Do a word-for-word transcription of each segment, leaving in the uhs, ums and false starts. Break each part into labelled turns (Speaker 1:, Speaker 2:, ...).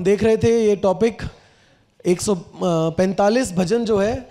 Speaker 1: हम देख रहे थे ये टॉपिक एक सौ पैंतालीस भजन जो है,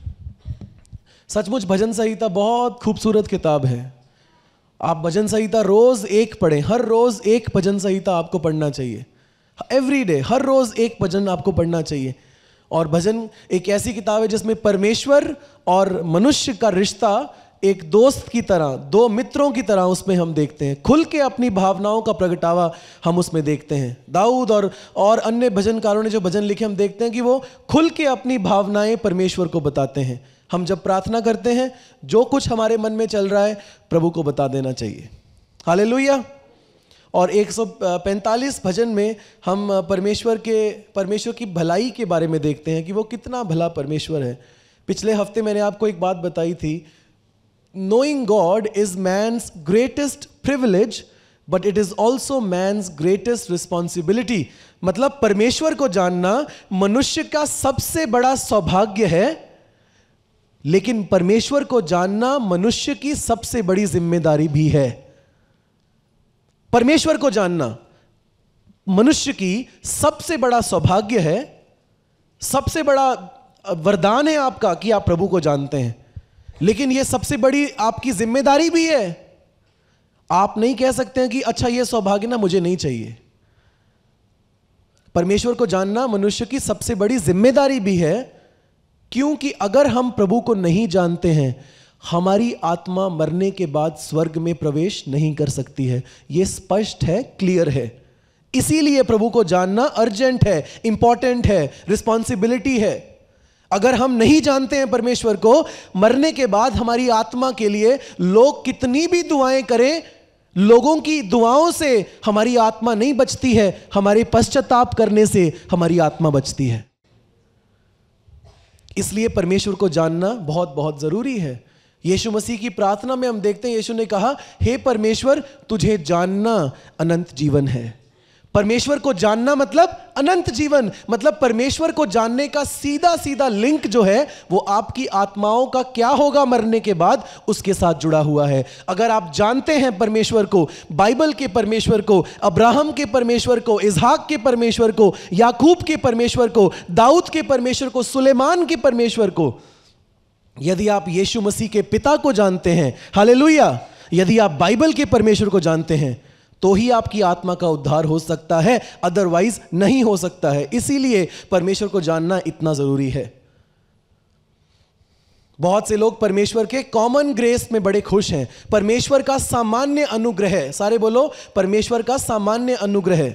Speaker 1: सचमुच भजन संहिता बहुत खूबसूरत किताब है। आप भजन संहिता रोज एक पढ़ें, हर रोज एक भजन संहिता आपको पढ़ना चाहिए, एवरी डे, हर रोज एक भजन आपको पढ़ना चाहिए। और भजन एक ऐसी किताब है जिसमें परमेश्वर और मनुष्य का रिश्ता एक दोस्त की तरह, दो मित्रों की तरह उसमें हम देखते हैं। खुल के अपनी भावनाओं का प्रगटावा हम उसमें देखते हैं। दाऊद और और अन्य भजनकारों ने जो भजन लिखे, हम देखते हैं कि वो खुल के अपनी भावनाएं परमेश्वर को बताते हैं। हम जब प्रार्थना करते हैं, जो कुछ हमारे मन में चल रहा है प्रभु को बता देना चाहिए। हालेलुया। और एक सौ पैंतालीस भजन में हम परमेश्वर के परमेश्वर की भलाई के बारे में देखते हैं कि वो कितना भला परमेश्वर है। पिछले हफ्ते मैंने आपको एक बात बताई थी, Knowing God is man's greatest privilege, but it is also man's greatest responsibility. मतलब परमेश्वर को जानना मनुष्य का सबसे बड़ा सौभाग्य है, लेकिन परमेश्वर को जानना मनुष्य की सबसे बड़ी जिम्मेदारी भी है। परमेश्वर को जानना मनुष्य की सबसे बड़ा सौभाग्य है, सबसे बड़ा वरदान है आपका कि आप प्रभु को जानते हैं, लेकिन यह सबसे बड़ी आपकी जिम्मेदारी भी है। आप नहीं कह सकते हैं कि अच्छा यह सौभाग्य ना मुझे नहीं चाहिए। परमेश्वर को जानना मनुष्य की सबसे बड़ी जिम्मेदारी भी है, क्योंकि अगर हम प्रभु को नहीं जानते हैं, हमारी आत्मा मरने के बाद स्वर्ग में प्रवेश नहीं कर सकती है। यह स्पष्ट है, क्लियर है। इसीलिए प्रभु को जानना अर्जेंट है, इंपॉर्टेंट है, रिस्पॉन्सिबिलिटी है। अगर हम नहीं जानते हैं परमेश्वर को, मरने के बाद हमारी आत्मा के लिए लोग कितनी भी दुआएं करें, लोगों की दुआओं से हमारी आत्मा नहीं बचती है, हमारे पश्चाताप करने से हमारी आत्मा बचती है। इसलिए परमेश्वर को जानना बहुत बहुत जरूरी है। यीशु मसीह की प्रार्थना में हम देखते हैं, यीशु ने कहा, हे परमेश्वर, तुझे जानना अनंत जीवन है। परमेश्वर को जानना मतलब अनंत जीवन, मतलब परमेश्वर को जानने का सीधा सीधा लिंक जो है वो आपकी आत्माओं का क्या होगा मरने के बाद, उसके साथ जुड़ा हुआ है। अगर आप जानते हैं परमेश्वर को, बाइबल के परमेश्वर को, अब्राहम के परमेश्वर को, इसहाक के परमेश्वर को, याकूब के परमेश्वर को, दाऊद के परमेश्वर को, सुलेमान के परमेश्वर को, यदि आप यीशु मसीह के पिता को जानते हैं, हालेलुया, यदि आप बाइबल के परमेश्वर को जानते हैं, तो ही आपकी आत्मा का उद्धार हो सकता है, अदरवाइज नहीं हो सकता है। इसीलिए परमेश्वर को जानना इतना जरूरी है। बहुत से लोग परमेश्वर के कॉमन ग्रेस में बड़े खुश हैं। परमेश्वर का सामान्य अनुग्रह, सारे बोलो, परमेश्वर का सामान्य अनुग्रह।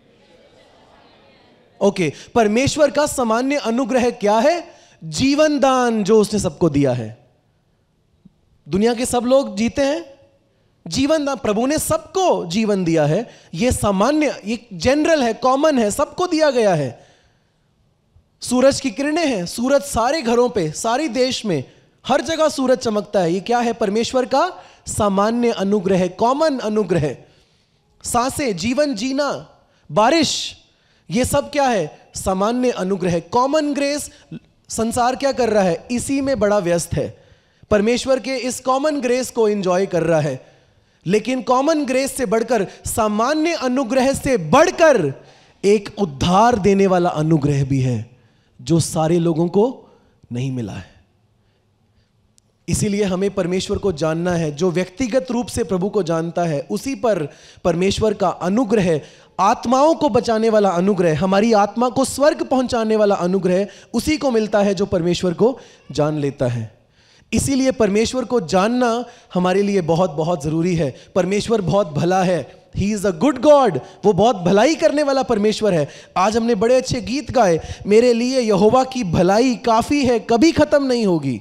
Speaker 1: ओके, परमेश्वर का सामान्य अनुग्रह क्या है? जीवन दान जो उसने सबको दिया है। दुनिया के सब लोग जीते हैं, जीवन दान प्रभु ने सबको जीवन दिया है। यह सामान्य, ये जनरल है, कॉमन है, सबको दिया गया है। सूरज की किरणें हैं, सूरज सारे घरों पे, सारी देश में, हर जगह सूरज चमकता है। ये क्या है? परमेश्वर का सामान्य अनुग्रह, कॉमन अनुग्रह। सांसें, जीवन जीना, बारिश, ये सब क्या है? सामान्य अनुग्रह, कॉमन ग्रेस। संसार क्या कर रहा है? इसी में बड़ा व्यस्त है, परमेश्वर के इस कॉमन ग्रेस को एंजॉय कर रहा है। लेकिन कॉमन ग्रेस से बढ़कर, सामान्य अनुग्रह से बढ़कर एक उद्धार देने वाला अनुग्रह भी है, जो सारे लोगों को नहीं मिला है। इसीलिए हमें परमेश्वर को जानना है। जो व्यक्तिगत रूप से प्रभु को जानता है, उसी पर परमेश्वर का अनुग्रह, आत्माओं को बचाने वाला अनुग्रह, हमारी आत्मा को स्वर्ग पहुंचाने वाला अनुग्रह, उसी को मिलता है जो परमेश्वर को जान लेता है। इसीलिए परमेश्वर को जानना हमारे लिए बहुत बहुत जरूरी है। परमेश्वर बहुत भला है, he is a good God, वो बहुत भलाई करने वाला परमेश्वर है। आज हमने बड़े अच्छे गीत गाए, मेरे लिए यहोवा की भलाई काफी है, कभी खत्म नहीं होगी।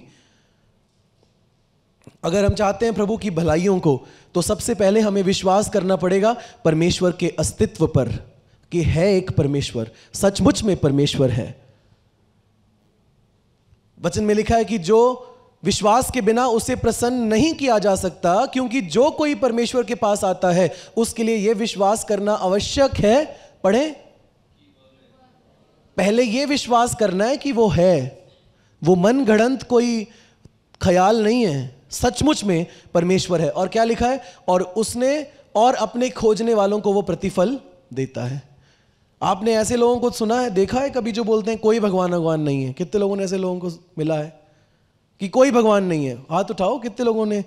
Speaker 1: अगर हम चाहते हैं प्रभु की भलाइयों को, तो सबसे पहले हमें विश्वास करना पड़ेगा परमेश्वर के अस्तित्व पर, कि है एक परमेश्वर, सचमुच में परमेश्वर है। वचन में लिखा है कि जो विश्वास के बिना उसे प्रसन्न नहीं किया जा सकता, क्योंकि जो कोई परमेश्वर के पास आता है उसके लिए यह विश्वास करना आवश्यक है। पढ़ें, पहले यह विश्वास करना है कि वो है, वो मन गढ़ंत कोई ख्याल नहीं है, सचमुच में परमेश्वर है। और क्या लिखा है? और उसने और अपने खोजने वालों को वो प्रतिफल देता है। आपने ऐसे लोगों को सुना है, देखा है कभी, जो बोलते हैं कोई भगवान भगवान नहीं है? कितने लोगों ने ऐसे लोगों को मिला है कि कोई भगवान नहीं है? हाथ उठाओ, कितने लोगों ने?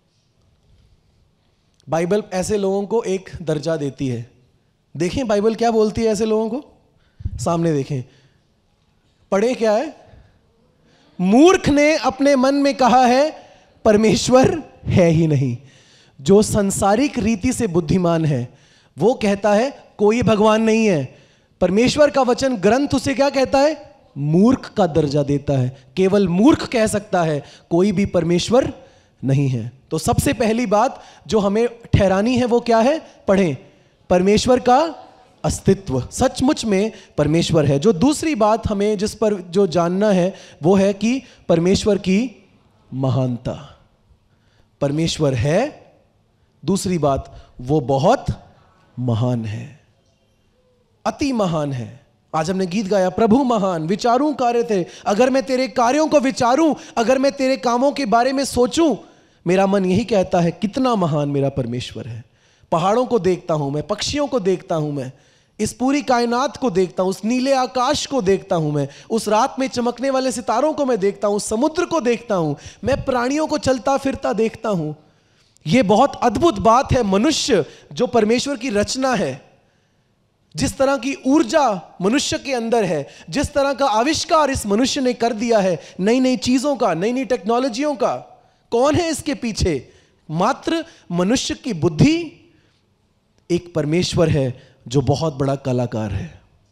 Speaker 1: बाइबल ऐसे लोगों को एक दर्जा देती है। देखें बाइबल क्या बोलती है ऐसे लोगों को, सामने देखें, पढ़े क्या है? मूर्ख ने अपने मन में कहा है परमेश्वर है ही नहीं। जो संसारिक रीति से बुद्धिमान है वो कहता है कोई भगवान नहीं है। परमेश्वर का वचन ग्रंथ उसे क्या कहता है? मूर्ख का दर्जा देता है। केवल मूर्ख कह सकता है कोई भी परमेश्वर नहीं है। तो सबसे पहली बात जो हमें ठहरानी है वो क्या है? पढ़ें, परमेश्वर का अस्तित्व, सचमुच में परमेश्वर है। जो दूसरी बात हमें जिस पर जो जानना है वो है कि परमेश्वर की महानता। परमेश्वर है, दूसरी बात वो बहुत महान है, अति महान है। आज हमने गीत गाया, प्रभु महान विचारूं कार्य थे। अगर मैं तेरे कार्यों को विचारूं, अगर मैं तेरे कामों के बारे में सोचूं, मेरा मन यही कहता है कितना महान मेरा परमेश्वर है। पहाड़ों को देखता हूं मैं, पक्षियों को देखता हूं मैं, इस पूरी कायनात को देखता हूं, उस नीले आकाश को देखता हूं मैं, उस रात में चमकने वाले सितारों को मैं देखता हूं, समुद्र को देखता हूं, मैं प्राणियों को चलता फिरता देखता हूं। यह बहुत अद्भुत बात है। मनुष्य जो परमेश्वर की रचना है, जिस तरह की ऊर्जा मनुष्य के अंदर है, जिस तरह का आविष्कार इस मनुष्य ने कर दिया है, नई नई चीजों का, नई नई टेक्नोलॉजियों का, कौन है इसके पीछे? मात्र मनुष्य की बुद्धि। एक परमेश्वर है जो बहुत बड़ा कलाकार है,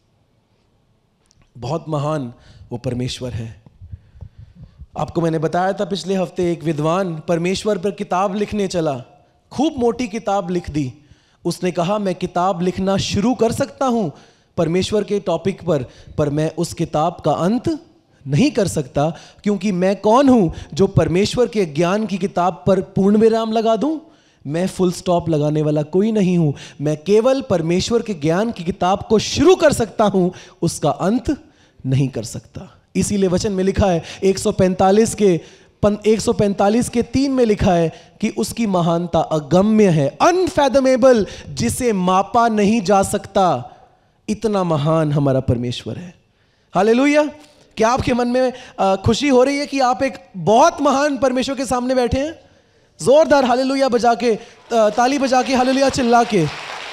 Speaker 1: बहुत महान वो परमेश्वर है। आपको मैंने बताया था पिछले हफ्ते, एक विद्वान परमेश्वर पर किताब लिखने चला, खूब मोटी किताब लिख दी। उसने कहा मैं किताब लिखना शुरू कर सकता हूं परमेश्वर के टॉपिक पर, पर मैं उस किताब का अंत नहीं कर सकता, क्योंकि मैं कौन हूं जो परमेश्वर के ज्ञान की किताब पर पूर्ण विराम लगा दूं? मैं फुल स्टॉप लगाने वाला कोई नहीं हूं। मैं केवल परमेश्वर के ज्ञान की किताब को शुरू कर सकता हूं, उसका अंत नहीं कर सकता। इसीलिए वचन में लिखा है एक सौ पैंतालीस के एक सौ पैंतालीस के तीन में लिखा है कि उसकी महानता अगम्य है, अनफैथमेबल, जिसे मापा नहीं जा सकता। इतना महान हमारा परमेश्वर है। हालेलुया। क्या आपके मन में खुशी हो रही है कि आप एक बहुत महान परमेश्वर के सामने बैठे हैं? जोरदार हालेलुया बजा के, ताली बजा के, हालेलुया चिल्ला के।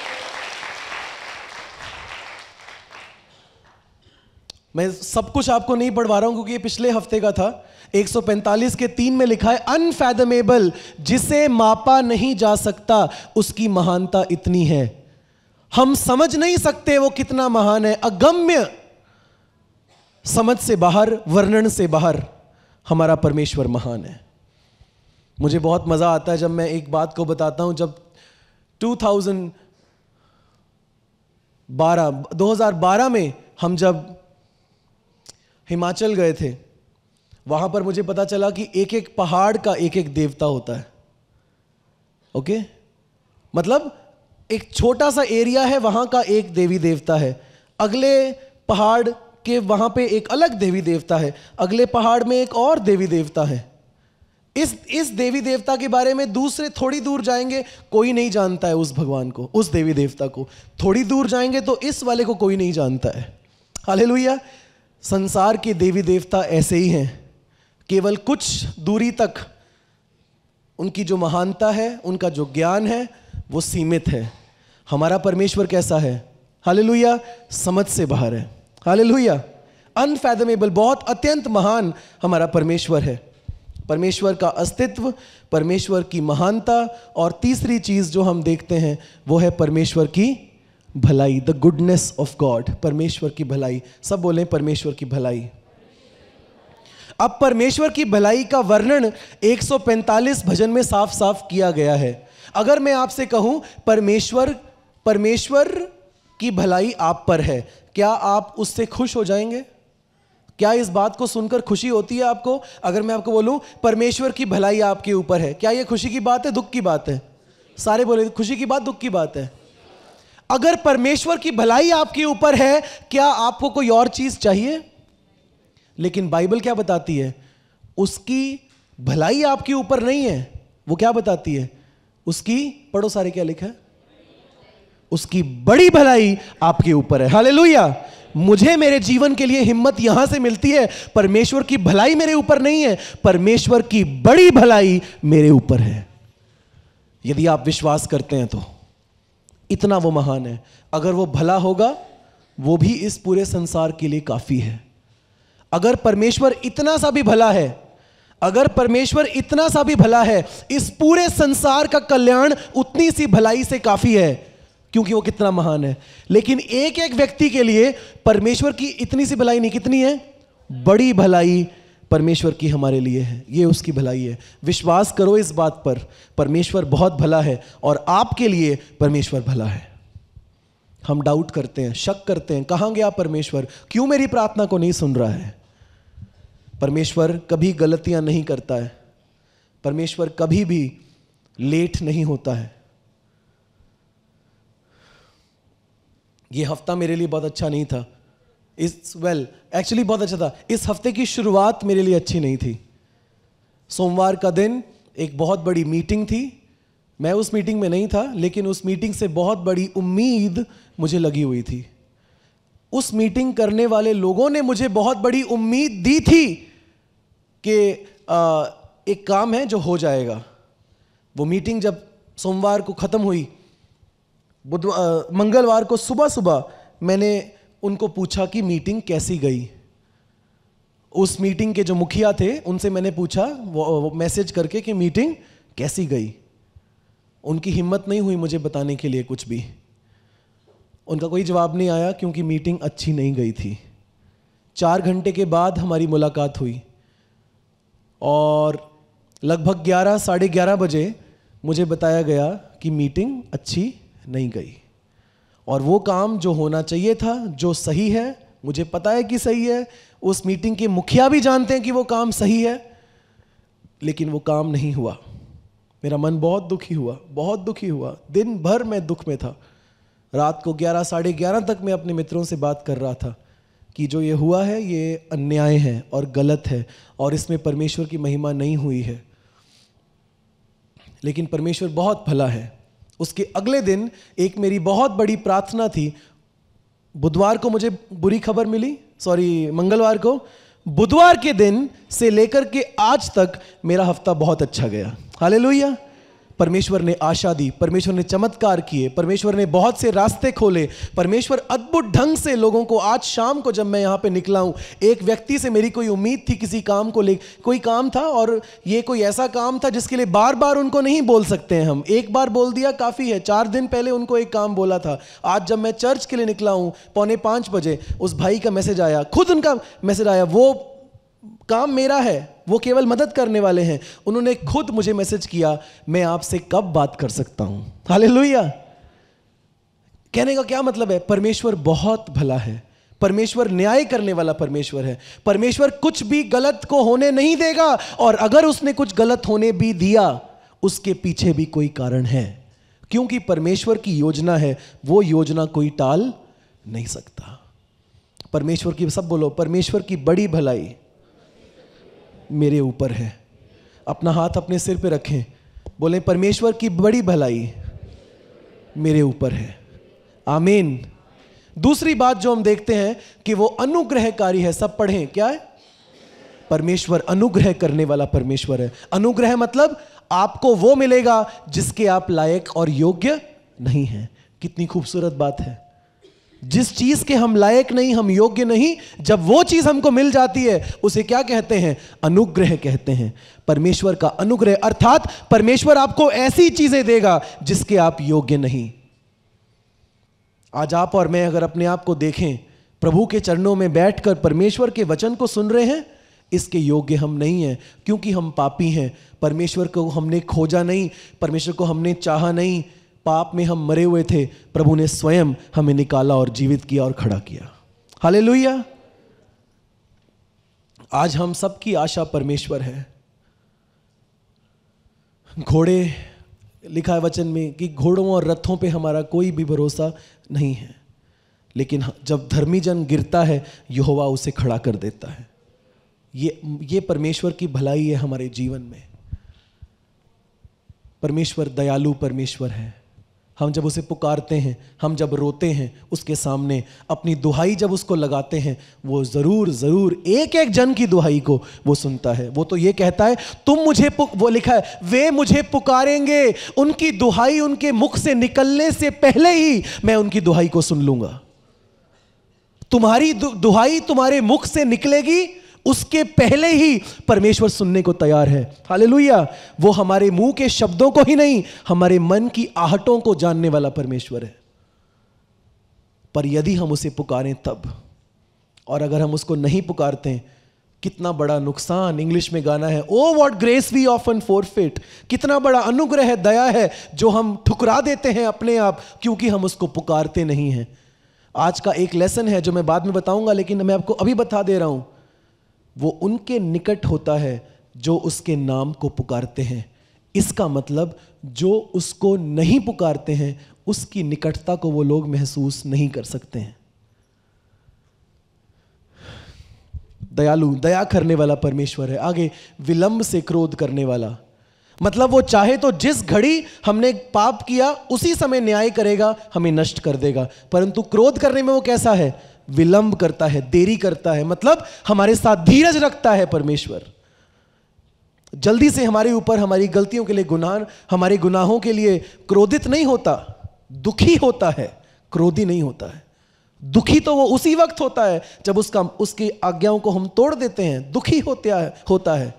Speaker 1: मैं सब कुछ आपको नहीं पढ़वा रहा हूं क्योंकि ये पिछले हफ्ते का था। एक सौ पैंतालीस के तीन में लिखा है अनफैथमेबल, जिसे मापा नहीं जा सकता, उसकी महानता इतनी है, हम समझ नहीं सकते वो कितना महान है। अगम्य, समझ से बाहर, वर्णन से बाहर हमारा परमेश्वर महान है। मुझे बहुत मजा आता है जब मैं एक बात को बताता हूं। जब दो हज़ार बारह में हम जब हिमाचल गए थे, वहां पर मुझे पता चला कि एक एक पहाड़ का एक एक देवता होता है। ओके, मतलब एक छोटा सा एरिया है, वहां का एक देवी देवता है, अगले पहाड़ के वहां पे एक अलग देवी देवता है, अगले पहाड़ में एक और देवी देवता है। इस इस देवी देवता के बारे में दूसरे थोड़ी दूर जाएंगे, कोई नहीं जानता है उस भगवान को, उस देवी देवता को। थोड़ी दूर जाएंगे तो इस वाले को कोई नहीं जानता है। हालेलुया। संसार के देवी देवता ऐसे ही हैं, केवल कुछ दूरी तक उनकी जो महानता है, उनका जो ज्ञान है वो सीमित है। हमारा परमेश्वर कैसा है? हालेलुया, समझ से बाहर है। हालेलुया, अनफैथमेबल, बहुत अत्यंत महान हमारा परमेश्वर है। परमेश्वर का अस्तित्व, परमेश्वर की महानता, और तीसरी चीज जो हम देखते हैं वो है परमेश्वर की भलाई, द गुडनेस ऑफ गॉड, परमेश्वर की भलाई। सब बोलें परमेश्वर की भलाई। अब परमेश्वर की भलाई का वर्णन एक सौ पैंतालीस भजन में साफ साफ किया गया है। अगर मैं आपसे कहूं परमेश्वर परमेश्वर की भलाई आप पर है, क्या आप उससे खुश हो जाएंगे? क्या इस बात को सुनकर खुशी होती है आपको? अगर मैं आपको बोलूं परमेश्वर की भलाई आपके ऊपर है, क्या यह खुशी की बात है, दुख की बात है? सारे बोले खुशी की बात, दुख की बात है। अगर परमेश्वर की भलाई आपके ऊपर है, क्या आपको कोई और चीज चाहिए? लेकिन बाइबल क्या बताती है? उसकी भलाई आपके ऊपर नहीं है, वो क्या बताती है? उसकी, पढ़ो सारे, क्या लिखा है? उसकी बड़ी भलाई आपके ऊपर है। हालेलुया। मुझे मेरे जीवन के लिए हिम्मत यहां से मिलती है, परमेश्वर की भलाई मेरे ऊपर नहीं है, परमेश्वर की बड़ी भलाई मेरे ऊपर है। यदि आप विश्वास करते हैं तो इतना वो महान है। अगर वो भला होगा, वो भी इस पूरे संसार के लिए काफी है। अगर परमेश्वर इतना सा भी भला है, अगर परमेश्वर इतना सा भी भला है, इस पूरे संसार का कल्याण उतनी सी भलाई से काफी है, क्योंकि वो कितना महान है। लेकिन एक एक व्यक्ति के लिए परमेश्वर की इतनी सी भलाई नहीं, कितनी है? बड़ी भलाई परमेश्वर की हमारे लिए है। ये उसकी भलाई है। विश्वास करो इस बात पर, परमेश्वर बहुत भला है और आपके लिए परमेश्वर भला है। हम डाउट करते हैं, शक करते हैं, कहां गया परमेश्वर, क्यों मेरी प्रार्थना को नहीं सुन रहा है। परमेश्वर कभी गलतियां नहीं करता है, परमेश्वर कभी भी लेट नहीं होता है। ये हफ्ता मेरे लिए बहुत अच्छा नहीं था। इस वेल एक्चुअली बहुत अच्छा था। इस हफ्ते की शुरुआत मेरे लिए अच्छी नहीं थी। सोमवार का दिन एक बहुत बड़ी मीटिंग थी। मैं उस मीटिंग में नहीं था, लेकिन उस मीटिंग से बहुत बड़ी उम्मीद मुझे लगी हुई थी। उस मीटिंग करने वाले लोगों ने मुझे बहुत बड़ी उम्मीद दी थी कि एक काम है जो हो जाएगा। वो मीटिंग जब सोमवार को ख़त्म हुई, बुधवार मंगलवार को सुबह सुबह मैंने उनको पूछा कि मीटिंग कैसी गई। उस मीटिंग के जो मुखिया थे उनसे मैंने पूछा वो, वो मैसेज करके कि मीटिंग कैसी गई। उनकी हिम्मत नहीं हुई मुझे बताने के लिए कुछ भी। उनका कोई जवाब नहीं आया क्योंकि मीटिंग अच्छी नहीं गई थी। चार घंटे के बाद हमारी मुलाकात हुई और लगभग ग्यारह साढ़े ग्यारह बजे मुझे बताया गया कि मीटिंग अच्छी नहीं गई और वो काम जो होना चाहिए था, जो सही है, मुझे पता है कि सही है, उस मीटिंग के मुखिया भी जानते हैं कि वो काम सही है, लेकिन वो काम नहीं हुआ। मेरा मन बहुत दुखी हुआ, बहुत दुखी हुआ। दिन भर मैं दुख में था। रात को ग्यारह साढ़े ग्यारह तक मैं अपने मित्रों से बात कर रहा था कि जो ये हुआ है ये अन्याय है और गलत है और इसमें परमेश्वर की महिमा नहीं हुई है। लेकिन परमेश्वर बहुत भला है। उसके अगले दिन एक मेरी बहुत बड़ी प्रार्थना थी। बुधवार को मुझे बुरी खबर मिली, सॉरी मंगलवार को। बुधवार के दिन से लेकर के आज तक मेरा हफ्ता बहुत अच्छा गया। हालेलुया। परमेश्वर ने आशा दी, परमेश्वर ने चमत्कार किए, परमेश्वर ने बहुत से रास्ते खोले, परमेश्वर अद्भुत ढंग से लोगों को। आज शाम को जब मैं यहाँ पे निकला हूँ, एक व्यक्ति से मेरी कोई उम्मीद थी किसी काम को ले, कोई काम था और ये कोई ऐसा काम था जिसके लिए बार बार उनको नहीं बोल सकते हैं हम। एक बार बोल दिया काफ़ी है। चार दिन पहले उनको एक काम बोला था। आज जब मैं चर्च के लिए निकला हूँ पौने पाँच बजे, उस भाई का मैसेज आया, खुद उनका मैसेज आया। वो काम मेरा है, वो केवल मदद करने वाले हैं। उन्होंने खुद मुझे मैसेज किया, मैं आपसे कब बात कर सकता हूं। हालेलुया। कहने का क्या मतलब है? परमेश्वर बहुत भला है, परमेश्वर न्याय करने वाला परमेश्वर है। परमेश्वर कुछ भी गलत को होने नहीं देगा और अगर उसने कुछ गलत होने भी दिया, उसके पीछे भी कोई कारण है, क्योंकि परमेश्वर की योजना है, वो योजना कोई टाल नहीं सकता। परमेश्वर की, सब बोलो, परमेश्वर की बड़ी भलाई मेरे ऊपर है। अपना हाथ अपने सिर पे रखें, बोलें परमेश्वर की बड़ी भलाई मेरे ऊपर है। आमीन। दूसरी बात जो हम देखते हैं कि वो अनुग्रहकारी है। सब पढ़ें, क्या है? परमेश्वर अनुग्रह करने वाला परमेश्वर है। अनुग्रह मतलब आपको वो मिलेगा जिसके आप लायक और योग्य नहीं हैं। कितनी खूबसूरत बात है। जिस चीज के हम लायक नहीं, हम योग्य नहीं, जब वो चीज हमको मिल जाती है उसे क्या कहते हैं? अनुग्रह कहते हैं। परमेश्वर का अनुग्रह अर्थात परमेश्वर आपको ऐसी चीजें देगा जिसके आप योग्य नहीं। आज आप और मैं अगर अपने आप को देखें, प्रभु के चरणों में बैठकर परमेश्वर के वचन को सुन रहे हैं, इसके योग्य हम नहीं हैं, क्योंकि हम पापी हैं। परमेश्वर को हमने खोजा नहीं, परमेश्वर को हमने चाहा नहीं, पाप में हम मरे हुए थे। प्रभु ने स्वयं हमें निकाला और जीवित किया और खड़ा किया। हालेलुया। आज हम सबकी आशा परमेश्वर है। घोड़े, लिखा है वचन में कि घोड़ों और रथों पे हमारा कोई भी भरोसा नहीं है, लेकिन जब धर्मी जन गिरता है यहोवा उसे खड़ा कर देता है। ये ये परमेश्वर की भलाई है हमारे जीवन में। परमेश्वर दयालु परमेश्वर है। हम जब उसे पुकारते हैं, हम जब रोते हैं उसके सामने, अपनी दुहाई जब उसको लगाते हैं, वो ज़रूर ज़रूर एक एक जन की दुहाई को वो सुनता है। वो तो ये कहता है तुम मुझे पुक, वो लिखा है वे मुझे पुकारेंगे, उनकी दुहाई उनके मुख से निकलने से पहले ही मैं उनकी दुहाई को सुन लूंगा। तुम्हारी दु, दुहाई तुम्हारे मुख से निकलेगी, उसके पहले ही परमेश्वर सुनने को तैयार है। हालेलुया। वो हमारे मुंह के शब्दों को ही नहीं, हमारे मन की आहटों को जानने वाला परमेश्वर है। पर यदि हम उसे पुकारें तब, और अगर हम उसको नहीं पुकारते, कितना बड़ा नुकसान। इंग्लिश में गाना है, oh what grace we often forfeit, कितना बड़ा अनुग्रह है, दया है जो हम ठुकरा देते हैं अपने आप, क्योंकि हम उसको पुकारते नहीं हैं। आज का एक लेसन है जो मैं बाद में बताऊंगा, लेकिन मैं आपको अभी बता दे रहा हूं, वो उनके निकट होता है जो उसके नाम को पुकारते हैं। इसका मतलब जो उसको नहीं पुकारते हैं उसकी निकटता को वो लोग महसूस नहीं कर सकते हैं। दयालु, दया करने वाला परमेश्वर है। आगे, विलंब से क्रोध करने वाला, मतलब वो चाहे तो जिस घड़ी हमने पाप किया उसी समय न्याय करेगा, हमें नष्ट कर देगा। परंतु क्रोध करने में वो कैसा है? विलंब करता है, देरी करता है, मतलब हमारे साथ धीरज रखता है परमेश्वर। जल्दी से हमारे ऊपर हमारी गलतियों के लिए, गुनाह हमारे गुनाहों के लिए क्रोधित नहीं होता, दुखी होता है, क्रोधी नहीं होता है। दुखी तो वो उसी वक्त होता है जब उसका उसकी आज्ञाओं को हम तोड़ देते हैं, दुखी होता है होता है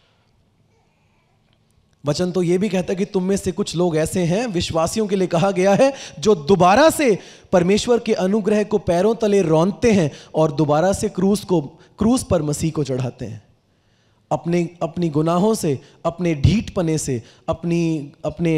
Speaker 1: वचन तो यह भी कहता है कि तुम में से कुछ लोग ऐसे हैं, विश्वासियों के लिए कहा गया है, जो दोबारा से परमेश्वर के अनुग्रह को पैरों तले रौंदते हैं और दोबारा से क्रूस को क्रूस पर मसीह को चढ़ाते हैं। अपने अपनी गुनाहों से, अपने ढीठपने से, अपनी अपने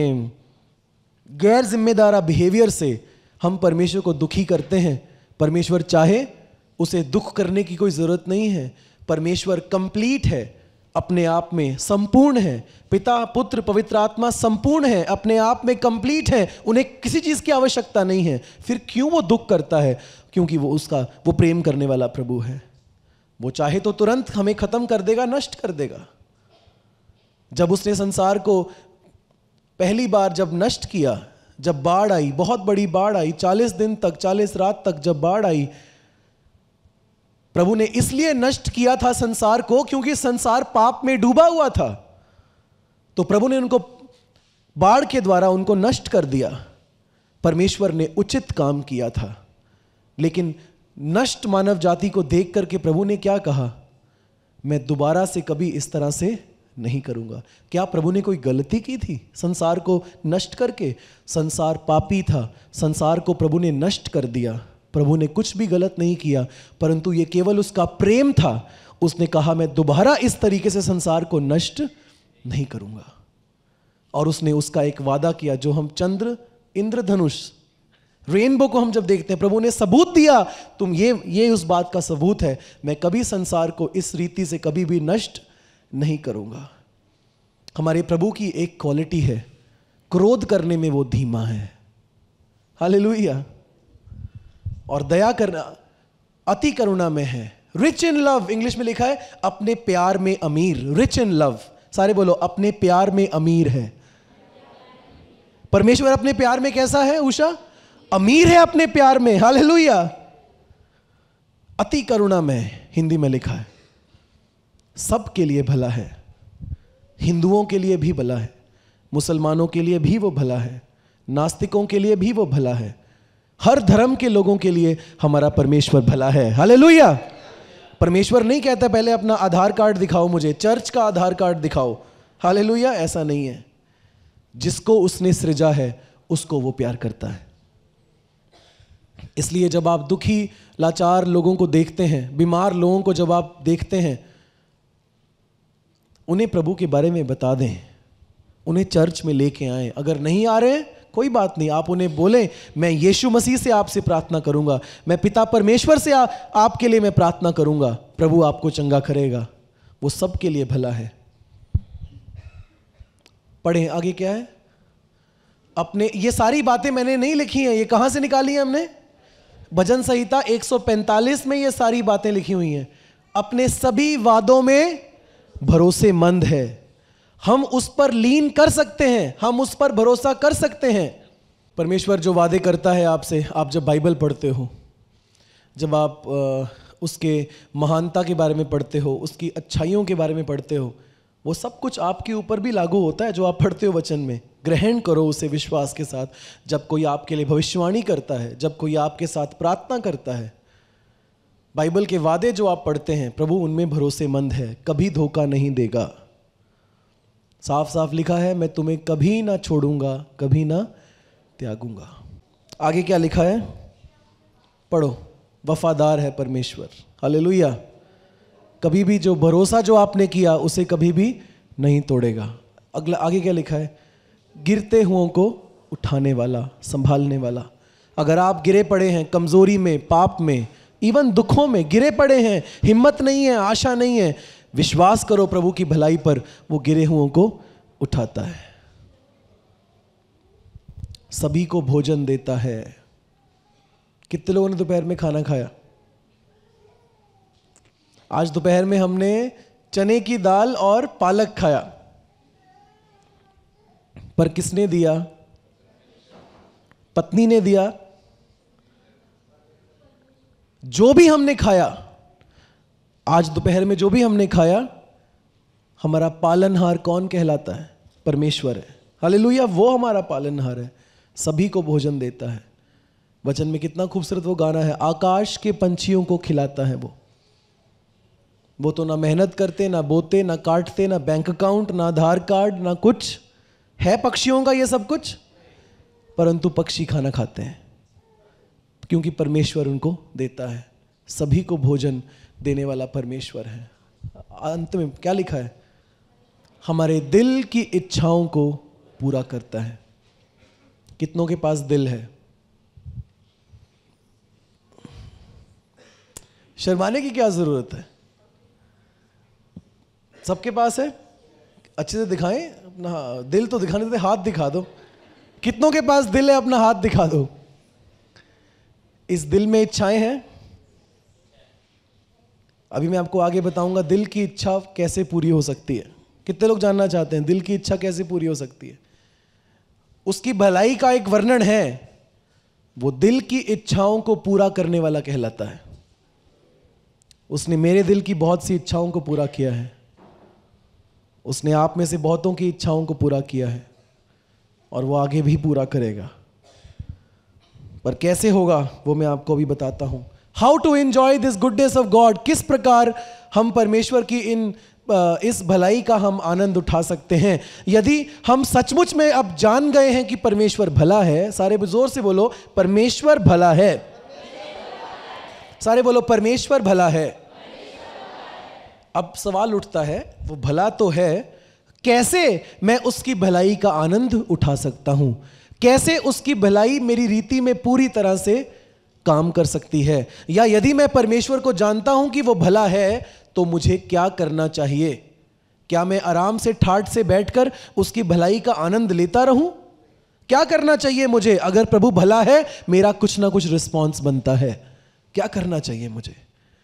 Speaker 1: गैर जिम्मेदारा बिहेवियर से हम परमेश्वर को दुखी करते हैं। परमेश्वर चाहे उसे दुख करने की कोई ज़रूरत नहीं है। परमेश्वर कंप्लीट है, अपने आप में संपूर्ण है। पिता, पुत्र, पवित्र आत्मा संपूर्ण है, अपने आप में कंप्लीट है, उन्हें किसी चीज़ की आवश्यकता नहीं है। फिर क्यों वो दुख करता है? क्योंकि वो उसका वो प्रेम करने वाला प्रभु है। वो चाहे तो तुरंत हमें खत्म कर देगा, नष्ट कर देगा। जब उसने संसार को पहली बार जब नष्ट किया, जब बाढ़ आई, बहुत बड़ी बाढ़ आई, चालीस दिन तक, चालीस रात तक जब बाढ़ आई, प्रभु ने इसलिए नष्ट किया था संसार को क्योंकि संसार पाप में डूबा हुआ था। तो प्रभु ने उनको बाढ़ के द्वारा उनको नष्ट कर दिया। परमेश्वर ने उचित काम किया था। लेकिन नष्ट मानव जाति को देख करके प्रभु ने क्या कहा? मैं दोबारा से कभी इस तरह से नहीं करूंगा। क्या प्रभु ने कोई गलती की थी संसार को नष्ट करके? संसार पापी था, संसार को प्रभु ने नष्ट कर दिया। प्रभु ने कुछ भी गलत नहीं किया, परंतु यह केवल उसका प्रेम था। उसने कहा मैं दोबारा इस तरीके से संसार को नष्ट नहीं करूंगा। और उसने उसका एक वादा किया, जो हम चंद्र, इंद्रधनुष, रेनबो को हम जब देखते हैं, प्रभु ने सबूत दिया, तुम ये ये उस बात का सबूत है, मैं कभी संसार को इस रीति से कभी भी नष्ट नहीं करूंगा। हमारे प्रभु की एक क्वालिटी है, क्रोध करने में वो धीमा है। हालेलुया। और दया करना, अति करुणा में है। रिच इन लव, इंग्लिश में लिखा है अपने प्यार में अमीर। रिच इन लव, सारे बोलो, अपने प्यार में अमीर है। परमेश्वर अपने प्यार में कैसा है उषा? अमीर है अपने प्यार में। हालेलुया। अति करुणा में हिंदी में लिखा है। सबके लिए भला है, हिंदुओं के लिए भी भला है, मुसलमानों के लिए भी वो भला है, नास्तिकों के लिए भी वो भला है, हर धर्म के लोगों के लिए हमारा परमेश्वर भला है। हालेलुया। परमेश्वर नहीं कहता पहले अपना आधार कार्ड दिखाओ मुझे, चर्च का आधार कार्ड दिखाओ। हालेलुया। ऐसा नहीं है। जिसको उसने सृजा है उसको वो प्यार करता है। इसलिए जब आप दुखी, लाचार लोगों को देखते हैं, बीमार लोगों को जब आप देखते हैं, उन्हें प्रभु के बारे में बता दें, उन्हें चर्च में लेके आए। अगर नहीं आ रहे हैं कोई बात नहीं, आप उन्हें बोलें मैं यीशु मसीह से आपसे प्रार्थना करूंगा, मैं पिता परमेश्वर से आ, आपके लिए मैं प्रार्थना करूंगा, प्रभु आपको चंगा करेगा। वो सबके लिए भला है। पढ़ें आगे क्या है। अपने, ये सारी बातें मैंने नहीं लिखी हैं, ये कहां से निकाली है हमने? भजन संहिता एक सौ पैंतालीस में ये सारी बातें लिखी हुई हैं। अपने सभी वादों में भरोसेमंद है, हम उस पर लीन कर सकते हैं, हम उस पर भरोसा कर सकते हैं। परमेश्वर जो वादे करता है आपसे, आप जब बाइबल पढ़ते हो, जब आप उसके महानता के बारे में पढ़ते हो, उसकी अच्छाइयों के बारे में पढ़ते हो, वो सब कुछ आपके ऊपर भी लागू होता है जो आप पढ़ते हो वचन में। ग्रहण करो उसे विश्वास के साथ। जब कोई आपके लिए भविष्यवाणी करता है, जब कोई आपके साथ प्रार्थना करता है, बाइबल के वादे जो आप पढ़ते हैं, प्रभु उनमें भरोसेमंद है, कभी धोखा नहीं देगा। साफ साफ लिखा है, मैं तुम्हें कभी ना छोड़ूंगा, कभी ना त्यागूंगा। आगे क्या लिखा है पढ़ो। वफादार है परमेश्वर, हालेलुया। कभी भी जो भरोसा जो आपने किया उसे कभी भी नहीं तोड़ेगा। अगला आगे क्या लिखा है, गिरते हुओं को उठाने वाला, संभालने वाला। अगर आप गिरे पड़े हैं कमजोरी में, पाप में, इवन दुखों में गिरे पड़े हैं, हिम्मत नहीं है, आशा नहीं है, विश्वास करो प्रभु की भलाई पर, वो गिरे हुओं को उठाता है, सभी को भोजन देता है। कितने लोगों ने दोपहर में खाना खाया? आज दोपहर में हमने चने की दाल और पालक खाया, पर किसने दिया? पत्नी ने दिया। जो भी हमने खाया, आज दोपहर में जो भी हमने खाया, हमारा पालनहार कौन कहलाता है? परमेश्वर है, हालेलुया। वो हमारा पालनहार है, सभी को भोजन देता है। वचन में कितना खूबसूरत वो गाना है, आकाश के पंछियों को खिलाता है वो। वो तो ना मेहनत करते, ना बोते, ना काटते, ना बैंक अकाउंट, ना आधार कार्ड, ना कुछ है पक्षियों का ये सब कुछ, परंतु पक्षी खाना खाते हैं क्योंकि परमेश्वर उनको देता है। सभी को भोजन देने वाला परमेश्वर है। अंत में क्या लिखा है? हमारे दिल की इच्छाओं को पूरा करता है। कितनों के पास दिल है? शर्माने की क्या जरूरत है? सबके पास है। अच्छे से दिखाएं अपना दिल, तो दिखाने देते, हाथ दिखा दो। कितनों के पास दिल है? अपना हाथ दिखा दो। इस दिल में इच्छाएं हैं। अभी मैं आपको आगे बताऊंगा दिल की इच्छा कैसे पूरी हो सकती है। कितने लोग जानना चाहते हैं दिल की इच्छा कैसे पूरी हो सकती है? उसकी भलाई का एक वर्णन है, वो दिल की इच्छाओं को पूरा करने वाला कहलाता है। उसने मेरे दिल की बहुत सी इच्छाओं को पूरा किया है, उसने आप में से बहुतों की इच्छाओं को पूरा किया है, और वो आगे भी पूरा करेगा। पर कैसे होगा वो मैं आपको अभी बताता हूं। How to enjoy this goodness of God, किस प्रकार हम परमेश्वर की इन इस भलाई का हम आनंद उठा सकते हैं। यदि हम सचमुच में अब जान गए हैं कि परमेश्वर भला है, सारे जोर से बोलो परमेश्वर भला है। सारे बोलो परमेश्वर भला है। अब सवाल उठता है, वो भला तो है, कैसे मैं उसकी भलाई का आनंद उठा सकता हूं? कैसे उसकी भलाई मेरी रीति में पूरी तरह से काम कर सकती है? या यदि मैं परमेश्वर को जानता हूं कि वो भला है, तो मुझे क्या करना चाहिए? क्या मैं आराम से ठाठ से बैठकर उसकी भलाई का आनंद लेता रहूं? क्या करना चाहिए मुझे? अगर प्रभु भला है, मेरा कुछ ना कुछ रिस्पॉन्स बनता है। क्या करना चाहिए मुझे?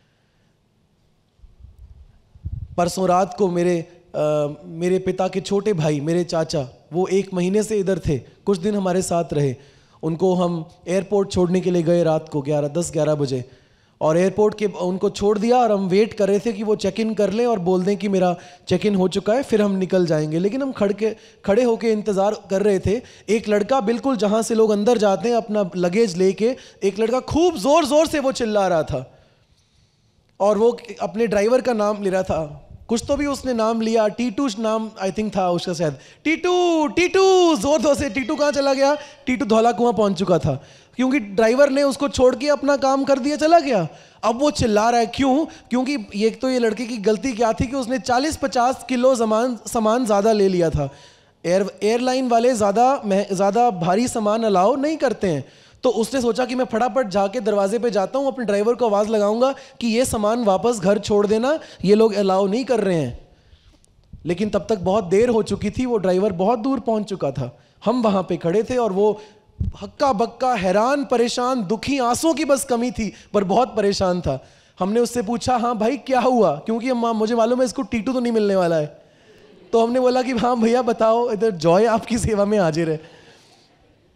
Speaker 1: परसों रात को मेरे आ, मेरे पिता के छोटे भाई, मेरे चाचा, वो एक महीने से इधर थे, कुछ दिन हमारे साथ रहे। उनको हम एयरपोर्ट छोड़ने के लिए गए रात को ग्यारह दस ग्यारह बजे, और एयरपोर्ट के उनको छोड़ दिया, और हम वेट कर रहे थे कि वो चेक इन कर लें और बोल दें कि मेरा चेक इन हो चुका है, फिर हम निकल जाएंगे। लेकिन हम खड़ के खड़े होकर इंतज़ार कर रहे थे। एक लड़का बिल्कुल जहाँ से लोग अंदर जाते हैं अपना लगेज लेके, एक लड़का खूब ज़ोर ज़ोर से वो चिल्ला रहा था, और वो अपने ड्राइवर का नाम ले रहा था। कुछ तो भी उसने नाम लिया, टीटू नाम आई थिंक था उसका शायद। टीटू टीटू जोर जोर से। टीटू कहाँ चला गया? टीटू धौला कुआं पहुंच चुका था, क्योंकि ड्राइवर ने उसको छोड़ के अपना काम कर दिया, चला गया। अब वो चिल्ला रहा है, क्यों? क्योंकि ये तो ये लड़के की गलती क्या थी कि उसने चालीस पचास किलो सामान सामान ज़्यादा ले लिया था। एयर एयरलाइन वाले ज़्यादा ज़्यादा भारी सामान अलाउ नहीं करते हैं। तो उसने सोचा कि मैं फटाफट जाके दरवाजे पे जाता हूँ, अपने ड्राइवर को आवाज़ लगाऊंगा कि ये सामान वापस घर छोड़ देना, ये लोग अलाउ नहीं कर रहे हैं। लेकिन तब तक बहुत देर हो चुकी थी, वो ड्राइवर बहुत दूर पहुंच चुका था। हम वहाँ पे खड़े थे, और वो हक्का बक्का, हैरान, परेशान, दुखी, आंसुओं की बस कमी थी, पर बहुत परेशान था। हमने उससे पूछा, हाँ भाई क्या हुआ? क्योंकि मुझे मालूम है इसको टीटू तो नहीं मिलने वाला है। तो हमने बोला कि हाँ भैया बताओ, इधर जॉय आपकी सेवा में हाजिर है।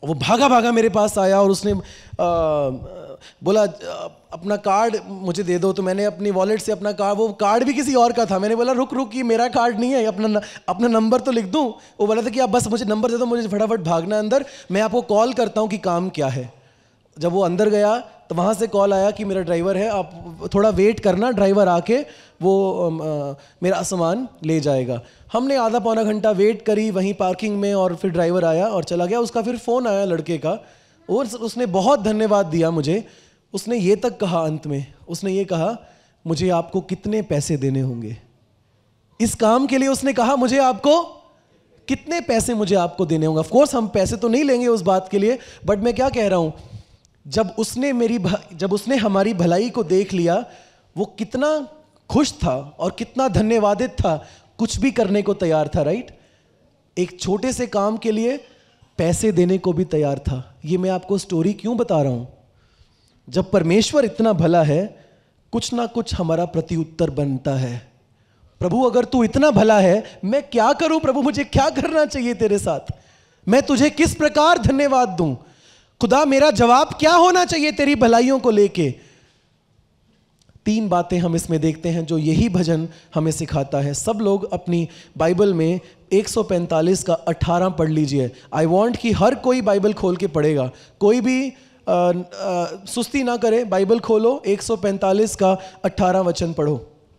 Speaker 1: वो भागा भागा मेरे पास आया और उसने आ, बोला अपना कार्ड मुझे दे दो। तो मैंने अपनी वॉलेट से अपना कार्ड, वो कार्ड भी किसी और का था, मैंने बोला रुक रुक ये मेरा कार्ड नहीं है, अपना अपना नंबर तो लिख दूं। वो बोला था कि आप बस मुझे नंबर दे दो, मुझे फटाफट भागना अंदर, मैं आपको कॉल करता हूं कि काम क्या है। जब वो अंदर गया तो वहाँ से कॉल आया कि मेरा ड्राइवर है, आप थोड़ा वेट करना, ड्राइवर आके वो आ, मेरा सामान ले जाएगा। हमने आधा पौना घंटा वेट करी वहीं पार्किंग में और फिर ड्राइवर आया और चला गया। उसका फिर फ़ोन आया लड़के का और उसने बहुत धन्यवाद दिया मुझे। उसने ये तक कहा अंत में, उसने ये कहा मुझे आपको कितने पैसे देने होंगे इस काम के लिए। उसने कहा मुझे आपको कितने पैसे मुझे आपको देने होंगे। ऑफ कोर्स हम पैसे तो नहीं लेंगे उस बात के लिए, बट मैं क्या कह रहा हूं, जब उसने मेरी जब उसने हमारी भलाई को देख लिया, वो कितना खुश था और कितना धन्यवादित था, कुछ भी करने को तैयार था। राइट, एक छोटे से काम के लिए पैसे देने को भी तैयार था। ये मैं आपको स्टोरी क्यों बता रहा हूं, जब परमेश्वर इतना भला है, कुछ ना कुछ हमारा प्रत्युत्तर बनता है। प्रभु अगर तू इतना भला है, मैं क्या करूं प्रभु, मुझे क्या करना चाहिए तेरे साथ, मैं तुझे किस प्रकार धन्यवाद दूं खुदा, मेरा जवाब क्या होना चाहिए तेरी भलाइयों को लेके। तीन बातें हम इसमें देखते हैं जो यही भजन हमें सिखाता है। सब लोग अपनी बाइबल में एक सौ पैंतालीस का अठारह पढ़ लीजिए। आई वांट कि हर कोई बाइबल खोल के पढ़ेगा, कोई भी आ, आ, सुस्ती ना करे, बाइबल खोलो, एक सौ पैंतालीस का अठारह वचन पढ़ो।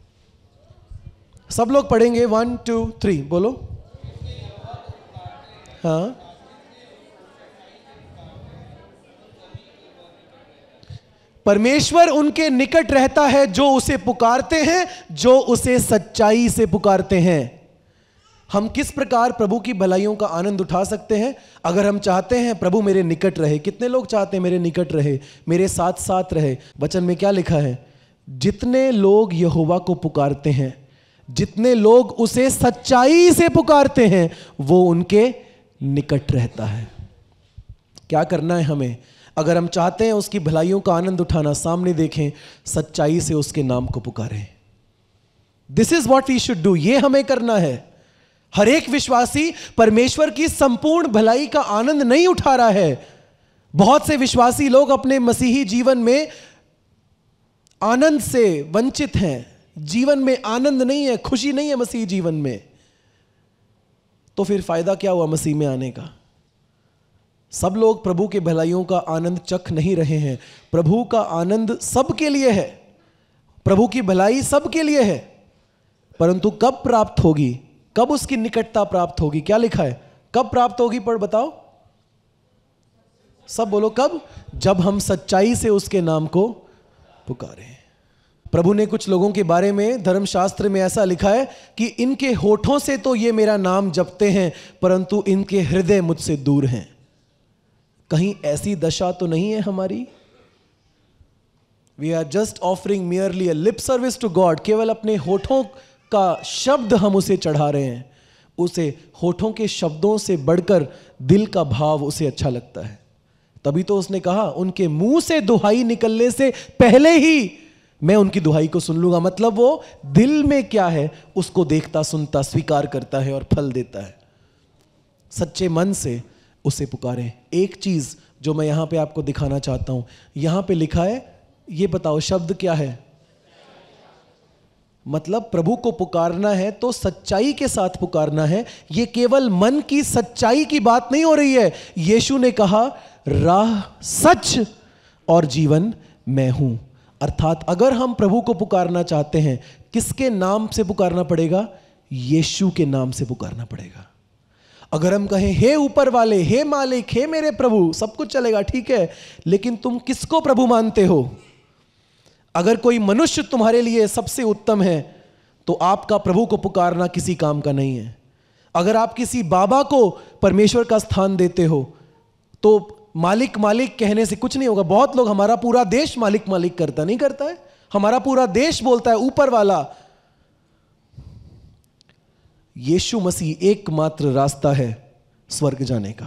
Speaker 1: सब लोग पढ़ेंगे, वन टू थ्री बोलो। हाँ, परमेश्वर उनके निकट रहता है जो उसे पुकारते हैं, जो उसे सच्चाई से पुकारते हैं। हम किस प्रकार प्रभु की भलाइयों का आनंद उठा सकते हैं? अगर हम चाहते हैं प्रभु मेरे निकट रहे, कितने लोग चाहते हैं मेरे निकट रहे, मेरे साथ साथ रहे? वचन में क्या लिखा है? जितने लोग यहोवा को पुकारते हैं, जितने लोग उसे सच्चाई से पुकारते हैं, वो उनके निकट रहता है। क्या करना है हमें? अगर हम चाहते हैं उसकी भलाइयों का आनंद उठाना, सामने देखें, सच्चाई से उसके नाम को पुकारें। This is what we should do. ये हमें करना है। हर एक विश्वासी परमेश्वर की संपूर्ण भलाई का आनंद नहीं उठा रहा है। बहुत से विश्वासी लोग अपने मसीही जीवन में आनंद से वंचित हैं। जीवन में आनंद नहीं है, खुशी नहीं है मसीही जीवन में। तो फिर फायदा क्या हुआ मसीह में आने का? सब लोग प्रभु के भलाइयों का आनंद चख नहीं रहे हैं। प्रभु का आनंद सबके लिए है, प्रभु की भलाई सबके लिए है, परंतु कब प्राप्त होगी? कब उसकी निकटता प्राप्त होगी? क्या लिखा है? कब प्राप्त होगी? पर बताओ, सब बोलो कब? जब हम सच्चाई से उसके नाम को पुकारें। प्रभु ने कुछ लोगों के बारे में धर्मशास्त्र में ऐसा लिखा है कि इनके होठों से तो ये मेरा नाम जपते हैं, परंतु इनके हृदय मुझसे दूर हैं। कहीं ऐसी दशा तो नहीं है हमारी? We are just offering merely a lip service to God. केवल अपने होठों का शब्द हम उसे चढ़ा रहे हैं। उसे होठों के शब्दों से बढ़कर दिल का भाव उसे अच्छा लगता है। तभी तो उसने कहा, उनके मुंह से दुहाई निकलने से पहले ही मैं उनकी दुहाई को सुन लूंगा। मतलब वो दिल में क्या है उसको देखता, सुनता, स्वीकार करता है और फल देता है। सच्चे मन से उसे पुकारें। एक चीज जो मैं यहां पे आपको दिखाना चाहता हूं, यहां पे लिखा है, ये बताओ शब्द क्या है? मतलब प्रभु को पुकारना है तो सच्चाई के साथ पुकारना है। ये केवल मन की सच्चाई की बात नहीं हो रही है। यीशु ने कहा, राह, सच और जीवन मैं हूं। अर्थात अगर हम प्रभु को पुकारना चाहते हैं, किसके नाम से पुकारना पड़ेगा? यीशु के नाम से पुकारना पड़ेगा। अगर हम कहें, हे ऊपर वाले, हे मालिक, हे मेरे प्रभु, सब कुछ चलेगा, ठीक है, लेकिन तुम किसको प्रभु मानते हो? अगर कोई मनुष्य तुम्हारे लिए सबसे उत्तम है, तो आपका प्रभु को पुकारना किसी काम का नहीं है। अगर आप किसी बाबा को परमेश्वर का स्थान देते हो, तो मालिक मालिक कहने से कुछ नहीं होगा। बहुत लोग, हमारा पूरा देश मालिक मालिक करता, नहीं करता है। हमारा पूरा देश बोलता है ऊपर वाला। यीशु मसीह एकमात्र रास्ता है स्वर्ग जाने का।